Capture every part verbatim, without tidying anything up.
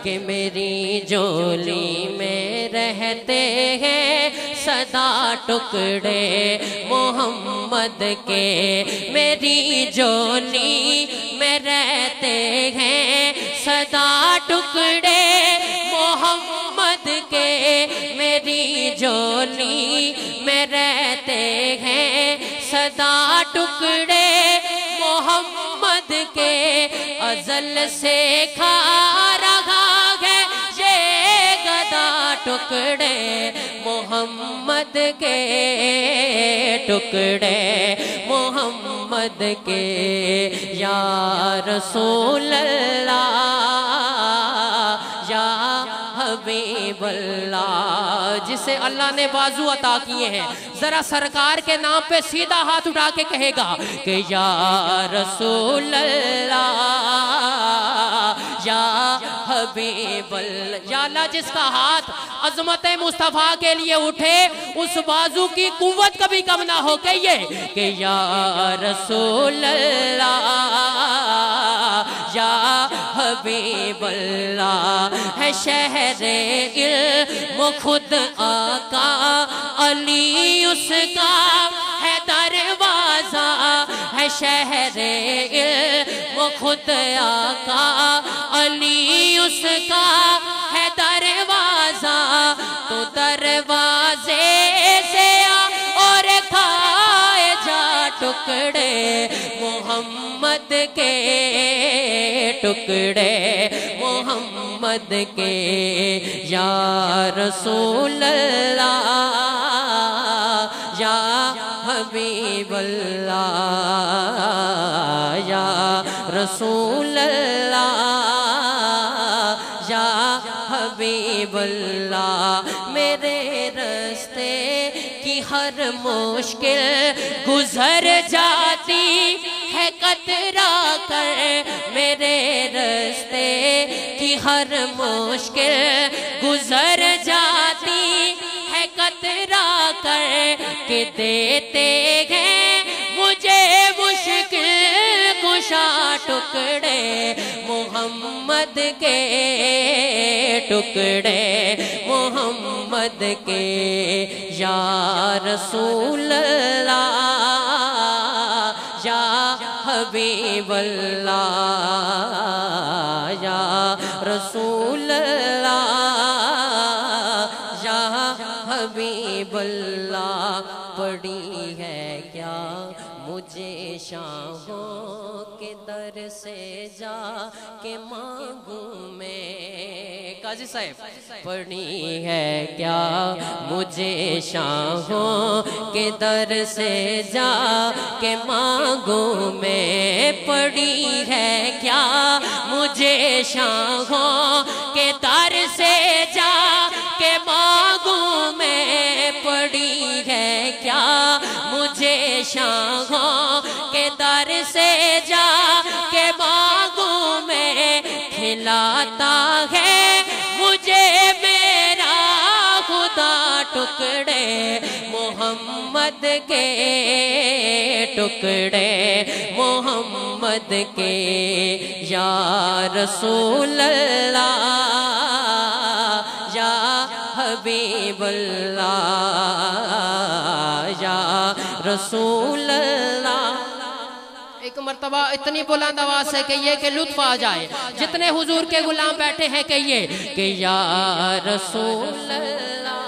کہ میری جولی میں رہتے ہیں سدا ٹکڑے محمد کے، میری جولی میں رہتے ہیں سدا ٹکڑے محمد کے، میری جولی میں رہتے ہیں سدا ٹکڑے محمد کے، ازل سے کھا رہا ہے یہ گدا ٹکڑے محمد کے، ٹکڑے محمد کے، یا رسول اللہ یا حبیب اللہ۔ جسے اللہ نے بازو عطا کیے ہیں ذرا سرکار کے نام پہ سیدھا ہاتھ اٹھا کے کہے گا کہ یا رسول اللہ یا حبیب اللہ۔ یا اللہ جس کا ہاتھ عظمت مصطفیٰ کے لیے اٹھے اس بازو کی قوت کبھی کم نہ ہو کہیے کہ یا رسول اللہ یا حبیب اللہ۔ ہے شہر علم خود آقا علی اس کا ہے دروازہ، ہے شہر علم خود آقا علی اس کا ہے دروازہ، تو دروازے سے آ اور کھائے جا ٹکڑے محمد کے، ٹکڑے محمد کے، یا رسول اللہ یا حبیب اللہ یا رسول اللہ یا حبیب اللہ۔ میرے راستے کی ہر مشکل گزر جاتی ہے کترا کر، میرے راستے کی ہر مشکل گزر جاتی ہے کترا کر، کہ دیتے ہیں مجھے مشکل کشا ٹکڑے محمد کے، ٹکڑے محمد کے، یا رسول اللہ یا حبیب اللہ یا رسول اللہ یا حبیب اللہ۔ پڑی ہے کیا مجھے شاہوں کے در سے جا کے مانگوں میں، قاضی صاحب پڑی ہے کیا مجھے شاہوں کے در سے جا کے مانگوں میں، پڑی ہے کیا مجھے شاہوں کے در سے جا کے مانگوں میں، پڑی ہے کیا مجھے شاہوں کے در سے جا کے مانگوں میں، کھلاتا ہے مجھے میرا خدا ٹکڑے محمد کے، ٹکڑے محمد کے، یا رسول اللہ یا حبیب اللہ یا رسول اللہ۔ ایک مرتبہ اتنی بلند آواز سے کہیے کہ لطف آ جائے، جتنے حضور کے غلام بیٹھے ہیں کہیے کہ یا رسول اللہ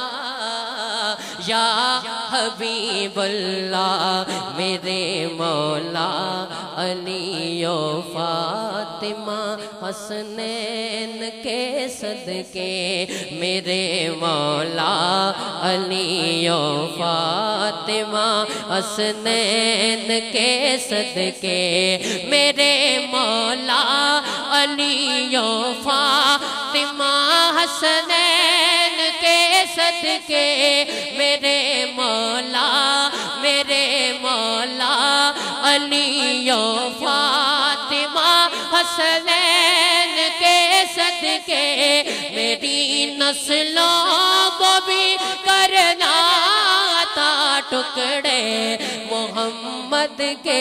یا حبیب اللہ۔ میرے مولا علی و فاطمہ حسنین کے صدقے، میرے مولا علی و فاطمہ حسنین کے صدقے، میرے مولا علی و فاطمہ حسنین کے صدقے، میرے مولا میرے مولا علی و فاطمہ حسنین کے صدقے، میری نسلوں کو بھی کرنا عطا ٹکڑے محمد کے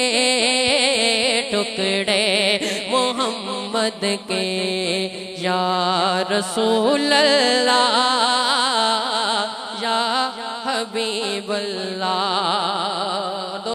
ٹکڑے محمد کے یا رسول اللہ یا حبیب اللہ